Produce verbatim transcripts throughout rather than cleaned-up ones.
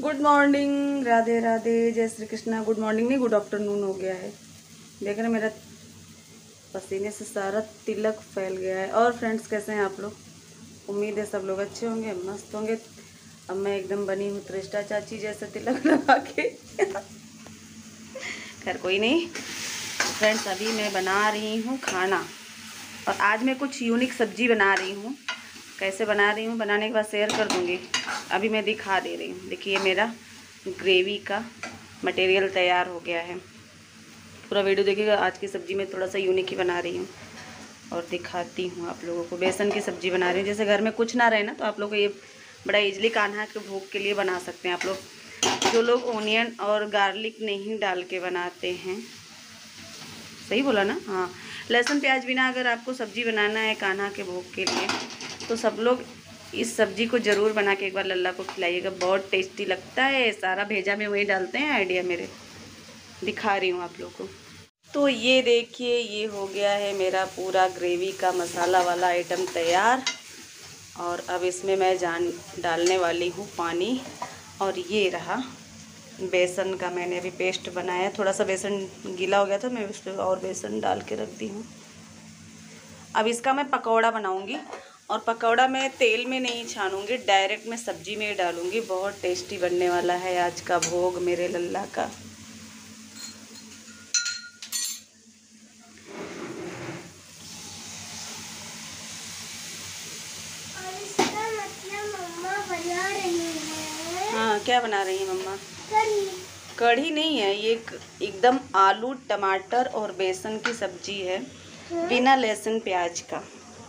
Good morning, Radhe Radhe, जय Shri Krishna. Good morning नहीं, good afternoon हो गया है। देख रहे मेरा पसीने से सारा तिलक फैल गया है। और फ्रेंड्स कैसे हैं आप लोग? उम्मीद है सब लोग अच्छे होंगे, मस्त होंगे। अब मैं एकदम बनी हूँ त्रिष्टा चाची जैसे तिलक लगा के। खैर कोई नहीं फ्रेंड्स, अभी मैं बना रही हूँ खाना और आज मैं कुछ यूनिक सब्जी बना रही हूँ। कैसे बना रही हूँ बनाने के बाद शेयर कर दूँगी। अभी मैं दिखा दे रही हूँ। देखिए मेरा ग्रेवी का मटेरियल तैयार हो गया है। पूरा वीडियो देखिएगा। आज की सब्ज़ी में थोड़ा सा यूनिक ही बना रही हूँ और दिखाती हूँ आप लोगों को। बेसन की सब्ज़ी बना रही हूँ। जैसे घर में कुछ ना रहे ना तो आप लोग को ये बड़ा इजली कान्हा के भोग के लिए बना सकते हैं आप लोग। जो लोग ओनियन और गार्लिक नहीं डाल के बनाते हैं, सही बोला ना? हाँ, लहसुन प्याज बिना अगर आपको सब्ज़ी बनाना है कान्हा के भोग के लिए तो सब लोग इस सब्ज़ी को ज़रूर बना के एक बार लल्ला को खिलाइएगा। बहुत टेस्टी लगता है। सारा भेजा में वही डालते हैं, आइडिया मेरे दिखा रही हूँ आप लोगों को। तो ये देखिए, ये हो गया है मेरा पूरा ग्रेवी का मसाला वाला आइटम तैयार। और अब इसमें मैं जान डालने वाली हूँ पानी। और ये रहा बेसन का, मैंने अभी पेस्ट बनाया। थोड़ा सा बेसन गीला हो गया था, मैं उस पर और बेसन डाल के रख दी हूँ। अब इसका मैं पकौड़ा बनाऊंगी और पकौड़ा मैं तेल में नहीं छानूंगी, डायरेक्ट मैं सब्जी में डालूंगी। बहुत टेस्टी बनने वाला है आज का भोग मेरे लल्ला का। हाँ, क्या बना रही है मम्मा? कढ़ी। कढ़ी नहीं है ये, एकदम आलू टमाटर और बेसन की सब्जी है, बिना लहसुन प्याज का।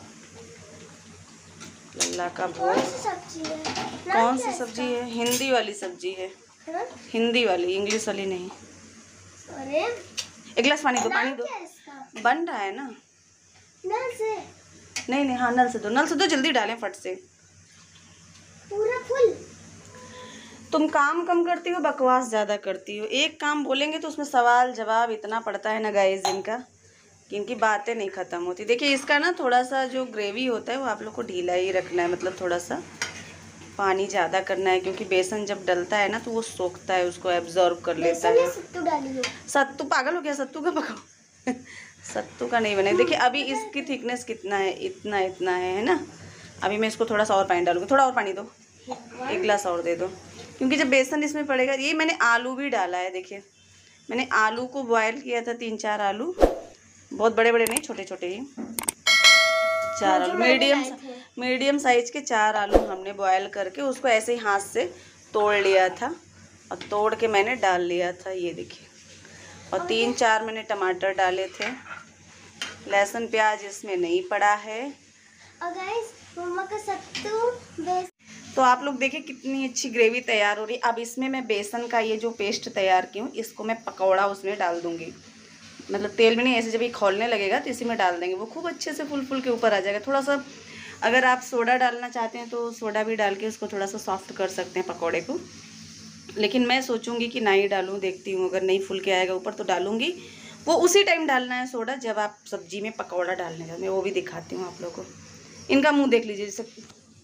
लल्ला का भोग। कौन सी सब्जी है? कौन सी सब्जी है? हिंदी वाली सब्जी है। हा? हिंदी वाली, इंग्लिश वाली नहीं। अरे एक गिलास पानी दो, पानी दो। बन रहा है ना नल से? नहीं नहीं, हाँ नल से दो, नल से दो, जल्दी डालें फट से। पूरा फुल। तुम काम कम करती हो, बकवास ज़्यादा करती हो। एक काम बोलेंगे तो उसमें सवाल जवाब इतना पड़ता है ना गाइस इनका, कि इनकी बातें नहीं ख़त्म होती। देखिए इसका ना थोड़ा सा जो ग्रेवी होता है वो आप लोग को ढीला ही रखना है, मतलब थोड़ा सा पानी ज़्यादा करना है, क्योंकि बेसन जब डलता है ना तो वो सोखता है, उसको एब्जॉर्ब कर लेता है। सत्तू डालिए। सत्तू? पागल हो गया, सत्तू का पकाओ। सत्तू का नहीं बने। देखिए अभी इसकी थिकनेस कितना है, इतना इतना है है ना। अभी मैं इसको थोड़ा सा और पानी डालूँगी। थोड़ा और पानी दो, एक गिलास और दे दो, क्योंकि जब बेसन इसमें पड़ेगा। ये मैंने आलू भी डाला है। देखिए मैंने आलू को बॉयल किया था, तीन चार आलू, बहुत बड़े बड़े नहीं, छोटे छोटे ही चार आलू, मीडियम मीडियम साइज के चार आलू हमने बॉयल करके उसको ऐसे ही हाथ से तोड़ लिया था और तोड़ के मैंने डाल लिया था। ये देखिए, और तीन चार मैंने टमाटर डाले थे। लहसुन प्याज इसमें नहीं पड़ा है। और गाइस मम्मा का सत्तू। तो आप लोग देखिए कितनी अच्छी ग्रेवी तैयार हो रही है। अब इसमें मैं बेसन का ये जो पेस्ट तैयार की हूँ, इसको मैं पकौड़ा उसमें डाल दूँगी। मतलब तेल में नहीं, ऐसे जब ये खौलने लगेगा तो इसी में डाल देंगे, वो खूब अच्छे से फुल फुल के ऊपर आ जाएगा। थोड़ा सा अगर आप सोडा डालना चाहते हैं तो सोडा भी डाल के उसको थोड़ा सा सॉफ्ट कर सकते हैं पकौड़े को, लेकिन मैं सोचूंगी कि ना ही डालूँ। देखती हूँ अगर नहीं फुल के आएगा ऊपर तो डालूंगी। वो उसी टाइम डालना है सोडा जब आप सब्जी में पकौड़ा डालने का। मैं वो भी दिखाती हूँ आप लोगों को। इनका मुँह देख लीजिए जैसे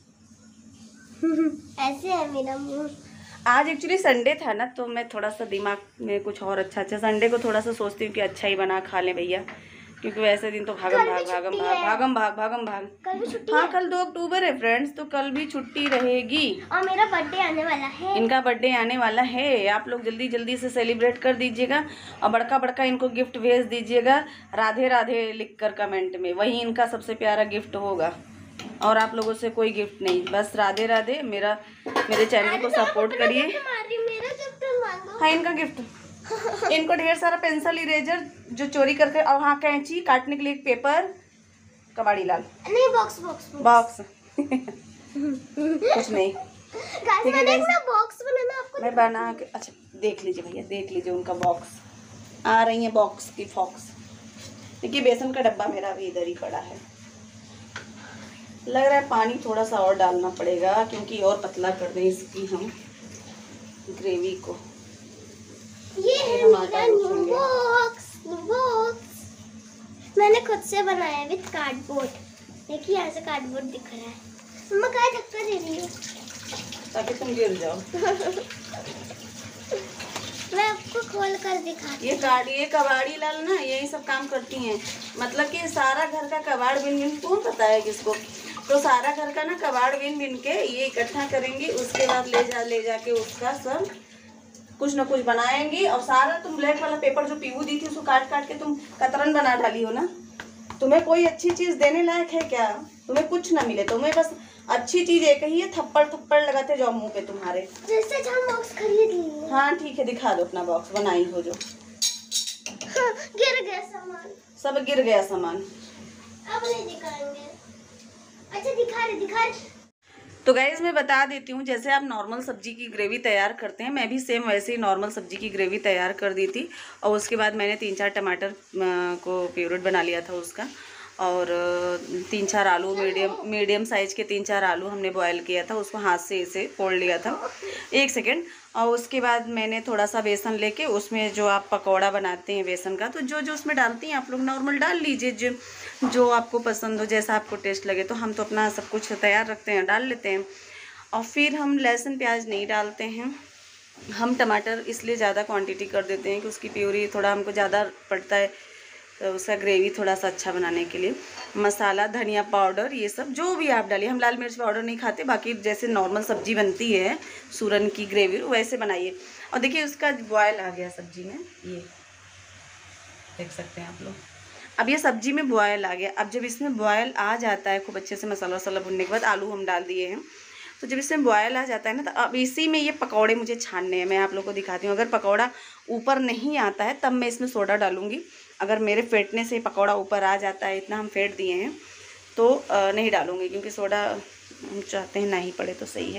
ऐसे है मेरा मुँह। आज एक्चुअली संडे था ना तो मैं थोड़ा सा दिमाग में कुछ और अच्छा अच्छा संडे को थोड़ा सा सोचती हूँ कि अच्छा ही बना खा लें भैया, क्योंकि वैसे दिन तो भागम भाग भागम भाग भागम भाग भागम भाग। कल भी छुट्टी? हाँ कल दो अक्टूबर है फ्रेंड्स, तो कल भी छुट्टी रहेगी। और मेरा बर्थडे आने वाला है। इनका बर्थडे आने वाला है। आप लोग जल्दी जल्दी से सेलिब्रेट कर दीजिएगा और बड़का बड़का इनको गिफ्ट भेज दीजिएगा, राधे राधे लिख कर कमेंट में। वही इनका सबसे प्यारा गिफ्ट होगा और आप लोगों से कोई गिफ्ट नहीं, बस राधे राधे। मेरा मेरे चैनल को सपोर्ट करिए। हाँ इनका गिफ्ट, इनको ढेर सारा पेंसिल इरेजर जो चोरी करके, और हाँ कैंची काटने के लिए एक पेपर, कबाड़ी लाल नहीं, बॉक्स बॉक्स बॉक्स कुछ नहीं। ठीक है बॉक्स बनाना आपको मैं बना के। अच्छा देख लीजिए भैया, देख लीजिए उनका बॉक्स आ रही है, बॉक्स की फॉक्स। देखिए बेसन का डब्बा मेरा अभी इधर ही पड़ा है। लग रहा है पानी थोड़ा सा और डालना पड़ेगा, क्योंकि और पतला कर दें इसकी हम ग्रेवी को। ये है मेरा न्यू बॉक्स, न्यू बॉक्स मैंने खुद से बनाया है विद कार्डबोर्ड। देखिए यहाँ से कार्डबोर्ड दिख रहा है। मम्मा क्या धक्का दे रही हो? ताकि तुम गिर जाओ। मैं आपको खोल कर दिखाती। ये काड़ी ये कबाड़ी लाल ना यही सब काम करती हैं, मतलब कि सारा घर का कबाड़ बिन बिन कौन पता है किसको, तो सारा घर का ना कबाड़ बिन बिन के ये इकट्ठा करेंगी, उसके बाद ले जा ले जाके उसका सब कुछ ना कुछ बनाएंगी। और सारा तुम ब्लैक वाला पेपर जो पीहू दी थी उसको काट काट के तुम कतरन बना डाली हो ना। तुम्हें कोई अच्छी चीज देने लायक है क्या? तुम्हें कुछ ना मिले, तुम्हें बस अच्छी चीज एक ही है, थप्पड़ थप्पड़ लगाते जाओ मुंह पे तुम्हारे। जैसे हम बॉक्स खरीद लिए। हाँ ठीक है, दिखा दो अपना बॉक्स बनाई हो जो। हाँ, गिर गया सामान, सब गिर गया सामान। अब नहीं दिखाएंगे। अच्छा दिखा रहे दिखा रहे। तो गाइस मैं बता देती हूँ, जैसे आप नॉर्मल सब्जी की ग्रेवी तैयार करते हैं, मैं भी सेम वैसे ही नॉर्मल सब्जी की ग्रेवी तैयार कर दी थी। और उसके बाद मैंने तीन चार टमाटर को प्यूरेट बना लिया था उसका, और तीन चार आलू मीडियम मीडियम साइज़ के तीन चार आलू हमने बॉयल किया था, उसको हाथ से इसे फोड़ लिया था एक सेकेंड। और उसके बाद मैंने थोड़ा सा बेसन लेके उसमें जो आप पकौड़ा बनाते हैं बेसन का, तो जो जो उसमें डालती हैं आप लोग नॉर्मल डाल लीजिए, जो जो आपको पसंद हो, जैसा आपको टेस्ट लगे। तो हम तो अपना सब कुछ तैयार रखते हैं, डाल लेते हैं। और फिर हम लहसुन प्याज नहीं डालते हैं, हम टमाटर इसलिए ज़्यादा क्वांटिटी कर देते हैं कि उसकी प्यूरी थोड़ा हमको ज़्यादा पड़ता है, तो उसका ग्रेवी थोड़ा सा अच्छा बनाने के लिए। मसाला, धनिया पाउडर, ये सब जो भी आप डालिए। हम लाल मिर्च पाउडर नहीं खाते, बाकी जैसे नॉर्मल सब्जी बनती है सूरन की ग्रेवी वैसे बनाइए। और देखिए उसका बॉयल आ गया सब्जी में, ये देख सकते हैं आप लोग। अब ये सब्जी में बॉयल आ गया। अब जब इसमें बॉयल आ जाता है खूब अच्छे से, मसाला वसाला भुनने के बाद आलू हम डाल दिए हैं, तो जब इसमें बॉयल आ जाता है ना, तो अब इसी में ये पकौड़े मुझे छानने हैं। मैं आप लोगों को दिखाती हूँ। अगर पकौड़ा ऊपर नहीं आता है तब मैं इसमें सोडा डालूँगी। अगर मेरे फेंटने से पकौड़ा ऊपर आ जाता है, इतना हम फेंट दिए हैं, तो नहीं डालूँगी, क्योंकि सोडा हम चाहते हैं ना ही पड़े तो सही है।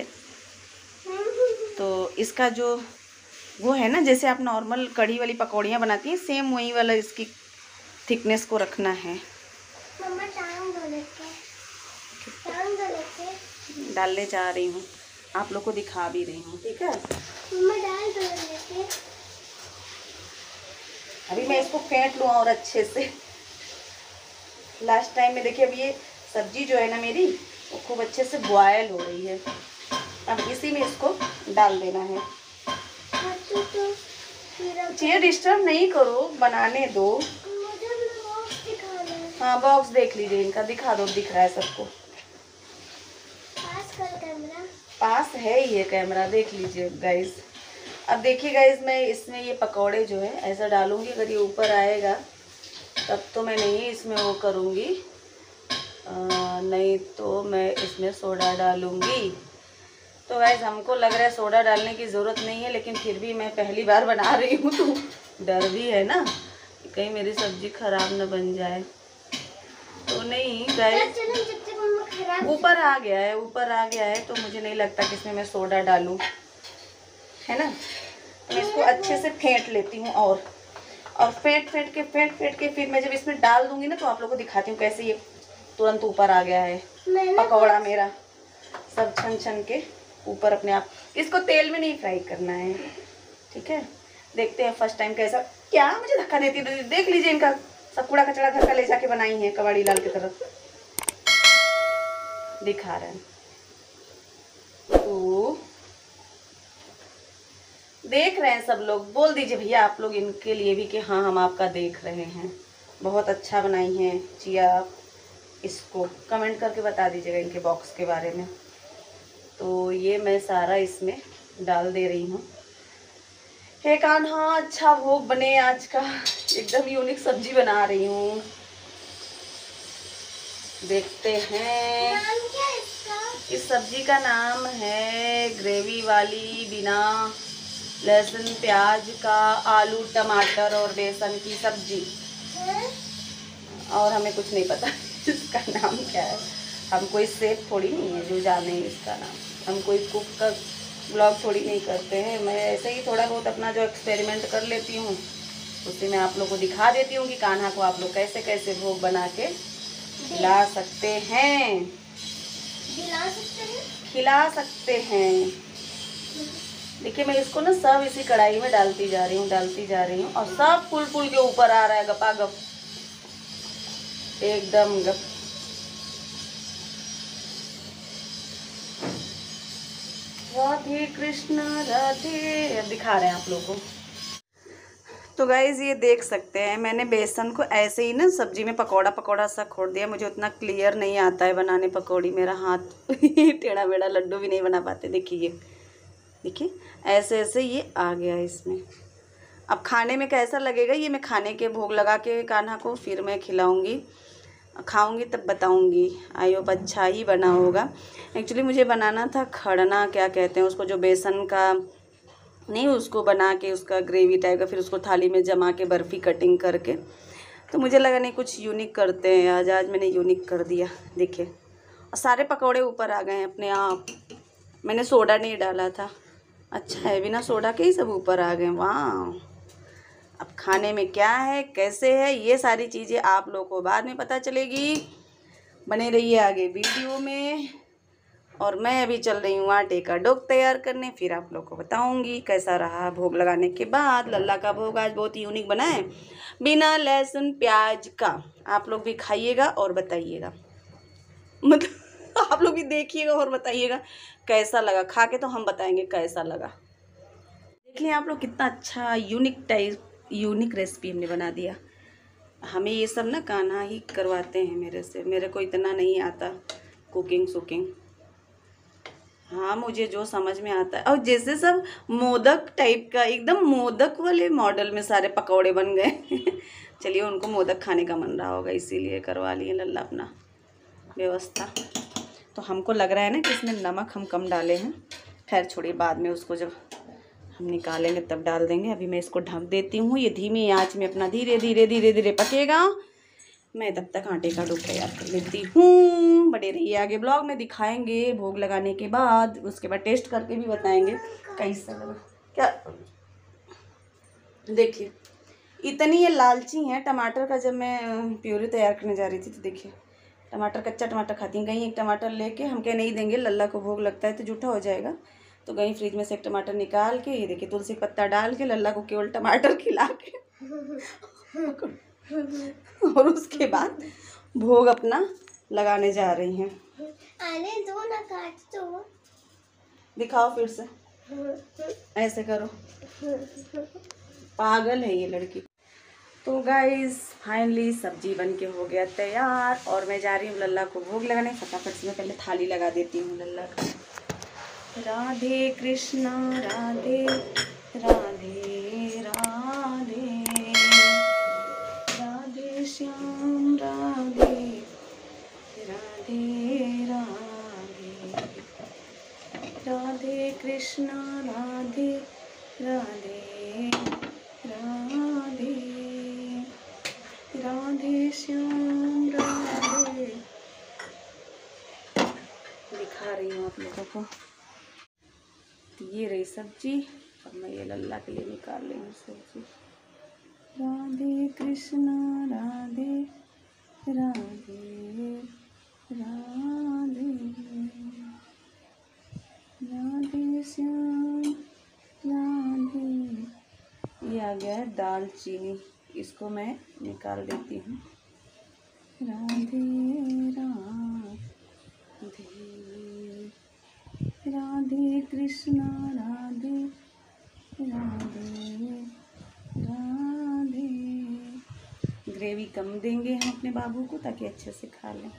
तो इसका जो वो है ना, जैसे आप नॉर्मल कढ़ी वाली पकौड़ियाँ बनाती हैं, सेम वही वाला इसकी थिकनेस को रखना है। मम्मा टांग दो लेके, टांग दो लेके डालने जा रही हूँ, आप लोग को दिखा भी रही हूँ, ठीक है। मम्मा डाल दो लेके। अभी मैं इसको फेंट लूँ और अच्छे से। लास्ट टाइम में देखिए, अब ये सब्जी जो है ना मेरी, वो खूब अच्छे से बॉयल हो रही है। अब इसी में इसको डाल देना है। तो तो चीज़ डिस्टर्ब नहीं करो, बनाने दो। मुझे बॉक्स दिखाना है। हाँ बॉक्स देख लीजिए इनका, दिखा दो, दिख रहा है सबको। पास कर कैमरा, पास है ये कैमरा, देख लीजिए गाइस। अब देखिए गाइस, मैं इसमें ये पकौड़े जो है ऐसा डालूंगी। अगर ये ऊपर आएगा तब तो मैं नहीं इसमें वो करूँगी, नहीं तो मैं इसमें सोडा डालूँगी। तो गाइस हमको लग रहा है सोडा डालने की ज़रूरत नहीं है, लेकिन फिर भी मैं पहली बार बना रही हूँ तो डर भी है ना कि कहीं मेरी सब्ज़ी ख़राब न बन जाए। तो नहीं गाइस, ऊपर आ गया है, ऊपर आ गया है, तो मुझे नहीं लगता कि इसमें मैं सोडा डालूँ, है ना। तो मैं इसको अच्छे से फेंट लेती हूँ, और और फेंट फेंट के फेंट फेंट के फिर मैं जब इसमें डाल दूँगी ना, तो आप लोगों को दिखाती हूँ कैसे ये तुरंत ऊपर आ गया है पकौड़ा मेरा, सब छन छन के ऊपर अपने आप। इसको तेल में नहीं फ्राई करना है, ठीक है। देखते हैं फर्स्ट टाइम कैसा। क्या मुझे धक्का देती है, देख लीजिए इनका सब कूड़ा कचड़ा घर का ले जाके बनाई है कबाड़ी लाल की तरफ, दिखा रहे हैं। तो देख रहे हैं सब लोग, बोल दीजिए भैया आप लोग इनके लिए भी कि हाँ हम आपका देख रहे हैं। बहुत अच्छा बनाई हैं चिया, इसको कमेंट करके बता दीजिएगा इनके बॉक्स के बारे में। तो ये मैं सारा इसमें डाल दे रही हूँ। हे कान्हा, अच्छा भोग बने आज का, एकदम यूनिक सब्जी बना रही हूँ। देखते हैं। नाम क्या है इसका? इस सब्जी का नाम है ग्रेवी वाली बिना लहसुन प्याज का आलू टमाटर और बेसन की सब्जी। है? और हमें कुछ नहीं पता इसका नाम क्या है। हम कोई शेफ थोड़ी नहीं है जो जाने इसका नाम, हम कोई कुक का ब्लॉग थोड़ी नहीं करते हैं। मैं ऐसे ही थोड़ा बहुत अपना जो एक्सपेरिमेंट कर लेती हूँ, उसी में आप लोग को दिखा देती हूँ कि कान्हा को आप लोग कैसे कैसे भोग बना के खिला सकते हैं, खिला सकते हैं, खिला सकते हैं। देखिए मैं इसको ना सब इसी कढ़ाई में डालती जा रही हूँ, डालती जा रही हूँ, और सब फुल फुल के ऊपर आ रहा है गपा गप, एकदम गप। राधे कृष्णा राधे। दिखा रहे हैं आप लोगों को। तो गाइज़ ये देख सकते हैं, मैंने बेसन को ऐसे ही ना सब्जी में पकौड़ा पकौड़ा सा खोड़ दिया। मुझे उतना क्लियर नहीं आता है बनाने पकौड़ी, मेरा हाथ टेढ़ा मेढ़ा, लड्डू भी नहीं बना पाते। देखिए देखिए ऐसे ऐसे ये आ गया इसमें। अब खाने में कैसा लगेगा ये मैं खाने के भोग लगा के कान्हा को फिर मैं खिलाऊंगी, खाऊंगी तब बताऊंगी। आई होप अच्छा ही बना होगा। एक्चुअली मुझे बनाना था खड़ना, क्या कहते हैं उसको, जो बेसन का नहीं, उसको बना के उसका ग्रेवी टाइप का, फिर उसको थाली में जमा के बर्फ़ी कटिंग करके। तो मुझे लगा नहीं कुछ यूनिक करते हैं आज। आज मैंने यूनिक कर दिया। देखिए और सारे पकौड़े ऊपर आ गए हैं अपने आप। मैंने सोडा नहीं डाला था। अच्छा है, बिना सोडा के ही सब ऊपर आ गए। वाह। अब खाने में क्या है, कैसे है, ये सारी चीज़ें आप लोगों को बाद में पता चलेगी। बने रहिए आगे वीडियो में। और मैं अभी चल रही हूँ आटे का डोक तैयार करने, फिर आप लोग को बताऊंगी कैसा रहा भोग लगाने के बाद। लल्ला का भोग आज बहुत यूनिक बना है, बिना लहसुन प्याज का। आप लोग भी खाइएगा और बताइएगा, मतलब आप लोग भी देखिएगा और बताइएगा कैसा लगा। खा के तो हम बताएंगे कैसा लगा। देख लें आप लोग कितना अच्छा यूनिक टाइप यूनिक रेसिपी हमने बना दिया। हमें ये सब ना कान्हा ही करवाते हैं मेरे से, मेरे को इतना नहीं आता कुकिंग सुकिंग। हाँ मुझे जो समझ में आता है। और जैसे सब मोदक टाइप का, एकदम मोदक वाले मॉडल में सारे पकौड़े बन गए। चलिए उनको मोदक खाने का मन रहा होगा इसीलिए करवा लिए लल्ला अपना व्यवस्था। तो हमको लग रहा है ना कि इसमें नमक हम कम डाले हैं। खैर छोड़िए, बाद में उसको जब हम निकालेंगे तब डाल देंगे। अभी मैं इसको ढक देती हूँ। ये धीमी आंच में अपना धीरे धीरे धीरे धीरे पकेगा। मैं तब तक आटे का डो तैयार कर लेती हूँ। बने रहिए आगे ब्लॉग में, दिखाएंगे भोग लगाने के बाद। उसके बाद टेस्ट करके भी बताएंगे कैसा लगा। क्या देखिए इतनी ये लालची है टमाटर का। जब मैं प्यूरी तैयार करने जा रही थी तो देखिए टमाटर, कच्चा टमाटर खाती हैं। गई एक टमाटर लेके, हम क्या नहीं देंगे, लल्ला को भोग लगता है तो जूठा हो जाएगा। तो गई फ्रिज में से एक टमाटर निकाल के, ये देखिए तुलसी पत्ता डाल के लल्ला को केवल टमाटर खिला के और उसके बाद भोग अपना लगाने जा रही हैं। अरे दो ना काट दो। दिखाओ फिर से, ऐसे करो। पागल है ये लड़की। तो गाइस फाइनली सब्जी बन के हो गया तैयार और मैं जा रही हूँ लल्ला को भोग लगाने। फटाफट से मैं पहले थाली लगा देती हूँ लल्ला का। राधे कृष्णा राधे राधे राधे राधे श्याम राधे राधे राधे राधे कृष्णा राधे राधे राधे राधे श्याम राधे। दिखा रही हूँ आप लोगों को। ये रही सब्जी। अब मैं ये लल्ला के लिए निकाल रही हूँ सब्जी। राधे कृष्णा राधे राधे राधे राधे श्याम राधे। ये आ गया है दालचीनी, इसको मैं निकाल देती हूँ। राधे राधे राधे कृष्णा राधे राधे राधे। ग्रेवी कम देंगे हम अपने बाबू को ताकि अच्छे से खा लें।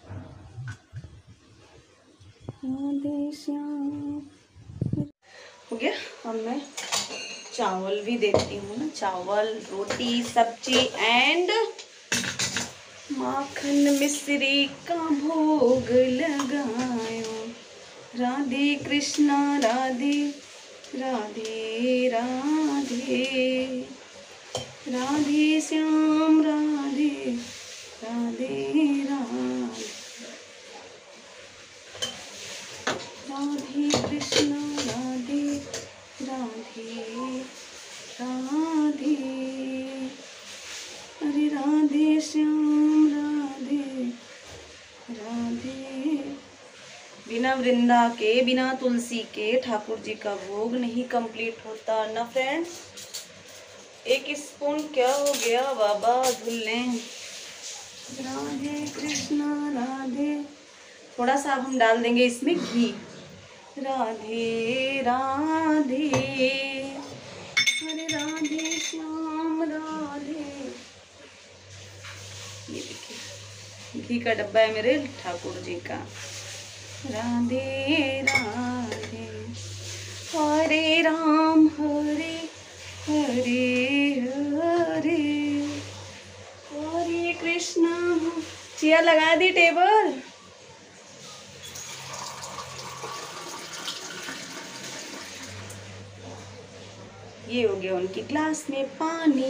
राधे श्याम हो गया। अब मैं चावल भी देती हूँ ना, चावल रोटी सब्जी एंड माखन मिश्री का भोग लगायो। राधे कृष्णा राधे राधे राधे राधे श्याम राधे राधे राधे राधे कृष्णा राधे राधे राधे अरे राधे श्याम राधे राधे। बिना वृंदा के, बिना तुलसी के ठाकुर जी का भोग नहीं कंप्लीट होता ना फ्रेंड्स। एक स्पून क्या हो गया बाबा, धुल लें। राधे कृष्णा राधे। थोड़ा सा अब हम डाल देंगे इसमें घी। राधे राधे, हरे राधे श्याम राधे। ये देखिए घी का डब्बा है मेरे ठाकुर जी का। राधे राधे, हरे राम हरे हरे हरे, हरे कृष्णा। चेयर लगा दी टेबल। ये हो गया उनकी ग्लास में पानी।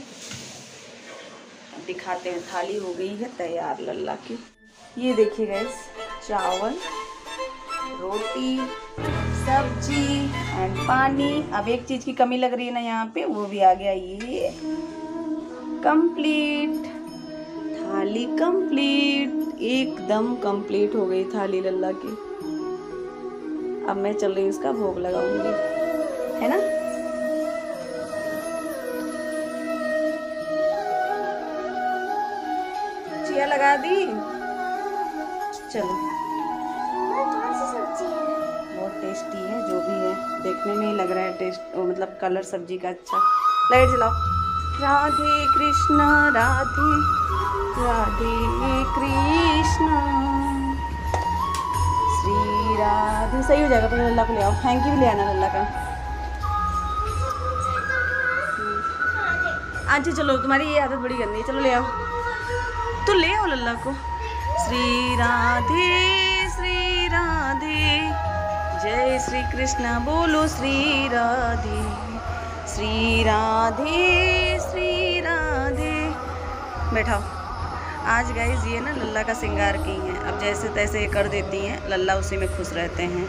अब दिखाते हैं, थाली हो गई है तैयार लल्ला की। ये देखिए गाइस, चावल, रोटी, सब्जी एंड पानी। अब एक चीज की कमी लग रही है ना यहाँ पे, वो भी आ गया। ये कंप्लीट थाली, कंप्लीट एकदम कंप्लीट हो गई थाली लल्ला की। अब मैं चल रही हूँ इसका भोग लगाऊंगी, है ना। चिया लगा दी। चलो, कौन सी सब्जी है? बहुत टेस्टी है, जो भी है देखने में ही लग रहा है टेस्ट, मतलब कलर सब्जी का अच्छा। लाइट जलाओ। राधे कृष्णा राधे राधे कृष्णा, श्री राधे। सही हो जाएगा। पहले लल्ला को ले आओ, हैंकी भी ले आना लल्ला का। अच्छा चलो, तुम्हारी ये आदत बड़ी गंदी है, चलो ले आओ। तो ले आओ लल्ला को। श्री राधे श्री राधे, जय श्री कृष्णा बोलो श्री राधे, श्री राधे श्री राधे। बैठाओ। आज गाइस ये ना लल्ला का श्रृंगार की हैं। अब जैसे तैसे ये कर देती हैं, लल्ला उसी में खुश रहते हैं।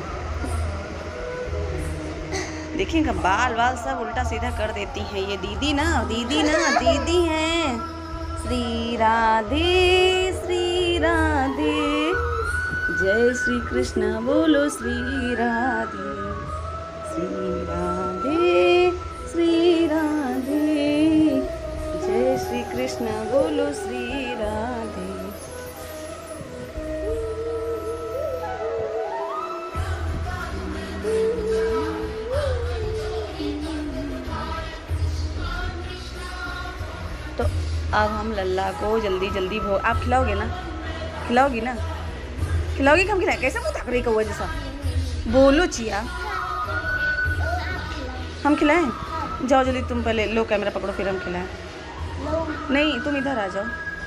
देखिएगा बाल बाल सब उल्टा सीधा कर देती हैं ये दीदी ना, दीदी ना दीदी हैं। श्री राधे श्री राधे, जय श्री कृष्ण बोलो श्री राधे, श्री राधे श्री राधे, जय श्री कृष्ण बोलो श्री राधे। तो अब हम लल्ला को जल्दी जल्दी भोग, आप खिलाओगे ना, खिलाओगी ना, खिलाओगी कि हम खिलाएं? कैसे मुँह ताक रही कौवा जैसा, बोलो चिया। हम खिलाएं? जाओ जल्दी, तुम पहले लो कैमरा पकड़ो, फिर हम खिलाएं। नहीं, तुम इधर आ जाओ।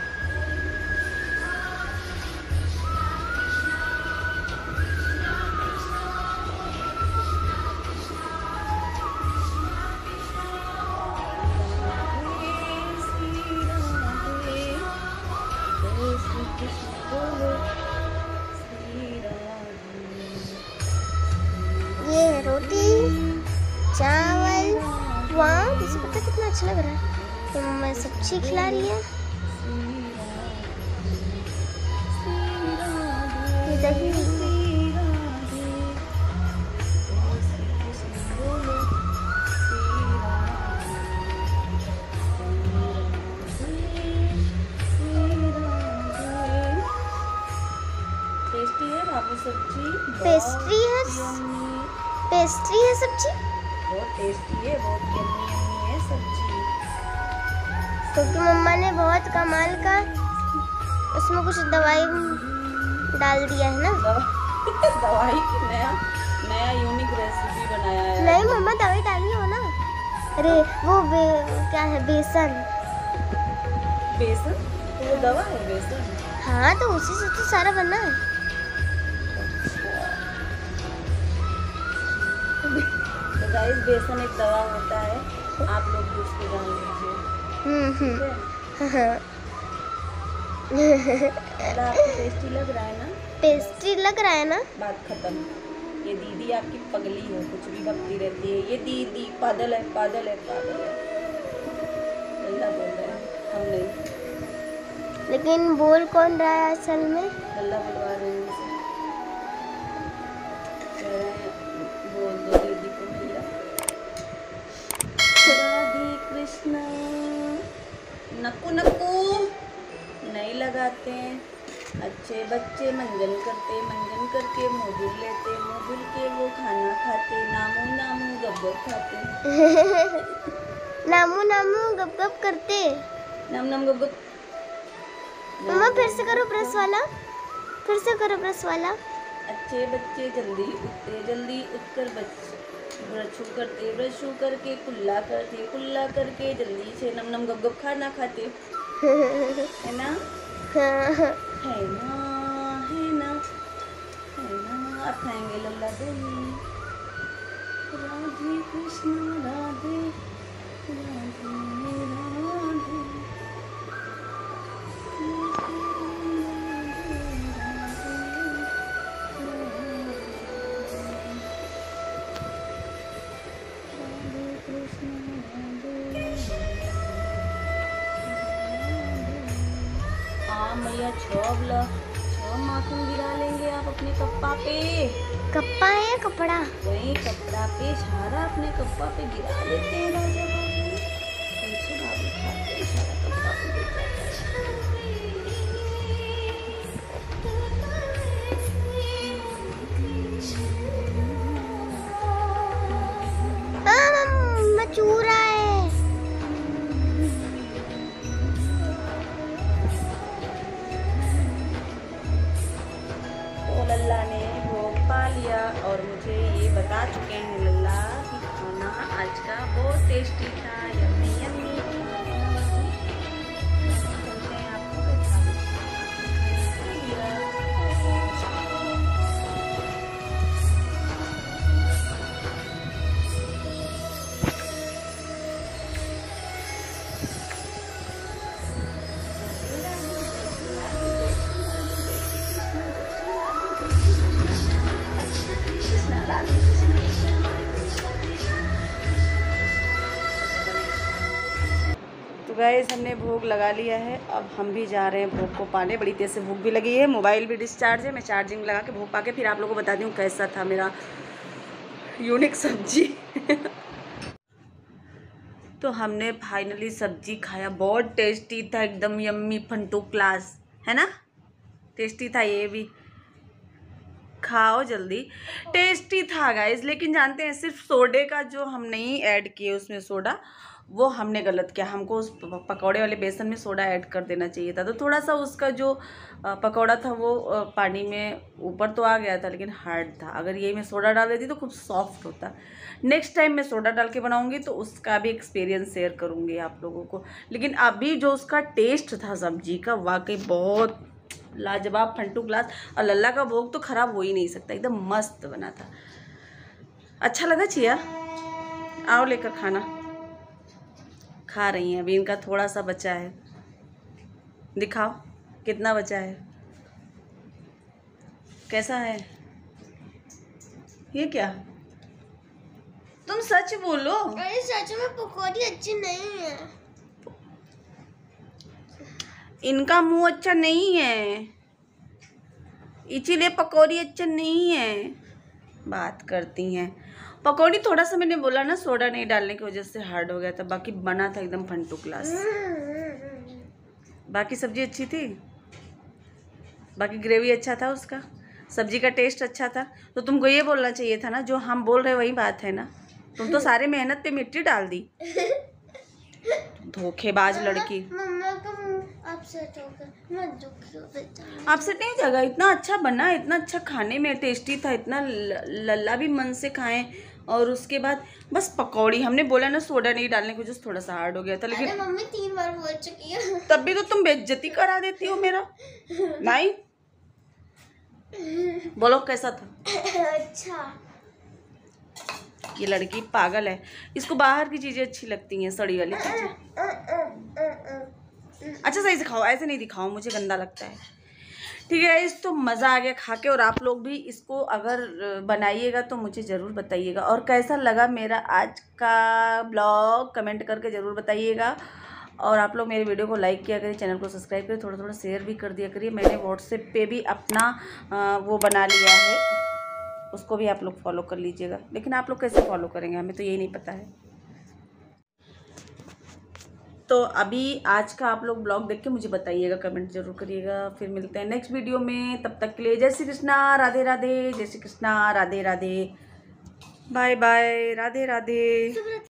ये रोटी चावल, वाह मुझे पता कितना अच्छा लग रहा है। तो मम्मा सब्जी खिला रही है। ये दही, टेस्टी है बाबू सब्जी, पेस्ट्री है, पेस्ट्री है सब्जी, बहुत टेस्टी है, बहुत यम्मी यम्मी है सब्जी। क्योंकि मम्मा ने बहुत कमाल का उसमें कुछ दवाई डाल दिया है ना। दवाई की नया नया यूनिक रेसिपी बनाया है। नहीं मम्मा दवाई डाली हो ना। अरे वो बे, क्या है बेसन। बेसन वो दवा है बेसन? हाँ तो उसी से तो सारा बना है। तो गाइस बेसन एक दवा होता है, आप लोग भी उसको जान लीजिए। हम्म हम्म आपको टेस्टी लग रहा है ना? टेस्टी लग रहा है ना। बात खत्म। ये दीदी आपकी पगली है, कुछ भी बकती रहती है। ये दीदी पागल है, पागल है, पागल है। लल्ला बोल रहे हैं, हम नहीं। लेकिन बोल कौन रहा है असल में? लल्ला बुलवा रहे हैं उसे। कह रहे हैं बोल दो दीदी को भैया। राधे कृष्णा। नकू नकू नहीं लगाते हैं। अच्छे बच्चे मंजन करते, मंजन करके मोबिल लेते, मोबिल के वो खाना खाते, नामू नामू गप गप खाते। नामू नामू गप गप करते, नाम नाम गप गप। मम्मा फिर से करो प्रेस वाला, फिर से करो प्रेस वाला। अच्छे बच्चे जल्दी उठते, जल्दी उठकर बच्चे ब्रश करते, ब्रश करके कुल्ला करते, कुल्ला करके जल्दी से नम नम गप गप खाना खाते। है ना? है ना, है ना, है ना। अब खाएंगे लल्ला दही। राधे कृष्ण राधे राधे राधे। मैया छह छह माखन गिरा लेंगे आप अपने कप्पा पे। कप्पा है कपड़ा? वही कपड़ा पे सारा अपने कप्पा पे गिरा लेते हैं राजा बाबू। खाते हैं सारा कप्पा पे गिर जाता है। मचूरा है। लल्ला ने भोग पा लिया और मुझे ये बता चुके हैं लल्ला कि खाना आज का बहुत टेस्टी था, यम्मी यम्मी। चलते हैं आपको तो गाइस हमने भोग लगा लिया है। अब हम भी जा रहे हैं भोग को पाने। बड़ी तेज़ से भूख भी लगी है, मोबाइल भी डिस्चार्ज है। मैं चार्जिंग लगा के भोग पा के फिर आप लोगों को बता दूँ कैसा था मेरा यूनिक सब्जी। तो हमने फाइनली सब्जी खाया, बहुत टेस्टी था, एकदम यम्मी फंटू क्लास, है ना? टेस्टी था, ये भी खाओ जल्दी। टेस्टी था गाइस, लेकिन जानते हैं सिर्फ सोडे का जो हम नहीं ऐड किए उसमें सोडा, वो हमने गलत किया। हमको उस पकौड़े वाले बेसन में सोडा ऐड कर देना चाहिए था। तो थोड़ा सा उसका जो पकौड़ा था वो पानी में ऊपर तो आ गया था लेकिन हार्ड था। अगर ये मैं सोडा डाल देती तो खूब सॉफ्ट होता। नेक्स्ट टाइम मैं सोडा डाल के बनाऊंगी तो उसका भी एक्सपीरियंस शेयर करूंगी आप लोगों को। लेकिन अभी जो उसका टेस्ट था सब्जी का, वाकई बहुत लाजवाब फंटू क्लास। और लल्ला का भोग तो ख़राब हो ही नहीं सकता, एकदम मस्त बना था। अच्छा लगा चिया? आओ लेकर खाना। खा रही हैं अभी, इनका थोड़ा सा बचा है। दिखाओ कितना बचा है, कैसा है ये? क्या तुम सच बोलो? अरे सच में पकौड़ी अच्छी नहीं है। इनका मुंह अच्छा नहीं है इसीलिए पकौड़ी अच्छा नहीं है। बात करती हैं। पकौड़ी थोड़ा सा मैंने बोला ना सोडा नहीं डालने की वजह से हार्ड हो गया था, बाकी बना था एकदम फंटू क्लास। बाकी सब्जी अच्छी थी, बाकी ग्रेवी अच्छा था, उसका सब्जी का टेस्ट अच्छा था। तो तुमको ये बोलना चाहिए था ना, जो हम बोल रहे वही बात है ना। तुम तो सारे मेहनत पे मिट्टी डाल दी, धोखेबाज लड़की। आपसे नहीं जगह, इतना अच्छा बना, इतना अच्छा खाने में टेस्टी था, इतना लल्ला भी मन से खाएं। और उसके बाद बस पकौड़ी हमने बोला ना सोडा नहीं डालने की वजह से थोड़ा सा हार्ड हो गया था। लेकिन मम्मी तीन बार बोल चुकी है। तब भी तो तुम बेइज्जती करा देती हो मेरा। नहीं बोलो कैसा था? अच्छा। ये लड़की पागल है, इसको बाहर की चीजें अच्छी लगती हैं, सड़ी वाली चीजें। अच्छा सही से खाओ, ऐसे नहीं दिखाओ, मुझे गंदा लगता है। ठीक है, इस तो मज़ा आ गया खा के। और आप लोग भी इसको अगर बनाइएगा तो मुझे ज़रूर बताइएगा। और कैसा लगा मेरा आज का ब्लॉग कमेंट करके ज़रूर बताइएगा। और आप लोग मेरे वीडियो को लाइक किया करिए, चैनल को सब्सक्राइब करिए, थोड़ा थोड़ा शेयर भी कर दिया करिए। मैंने व्हाट्सएप पे भी अपना आ, वो बना लिया है, उसको भी आप लोग फॉलो कर लीजिएगा। लेकिन आप लोग कैसे फॉलो करेंगे हमें तो यही नहीं पता है। तो अभी आज का आप लोग ब्लॉग देख के मुझे बताइएगा, कमेंट जरूर करिएगा। फिर मिलते हैं नेक्स्ट वीडियो में, तब तक के लिए जय श्री कृष्णा, राधे राधे, जय श्री कृष्णा, राधे राधे, बाय बाय, राधे राधे।